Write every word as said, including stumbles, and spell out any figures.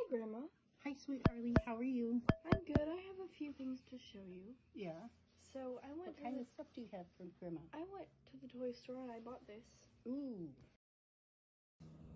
Grandma. Hi, sweet Harley. How are you? I'm good. I have a few things to show you. Yeah. So I went What to kind the, of stuff do you have for Grandma? I went to the toy store and I bought this. Ooh.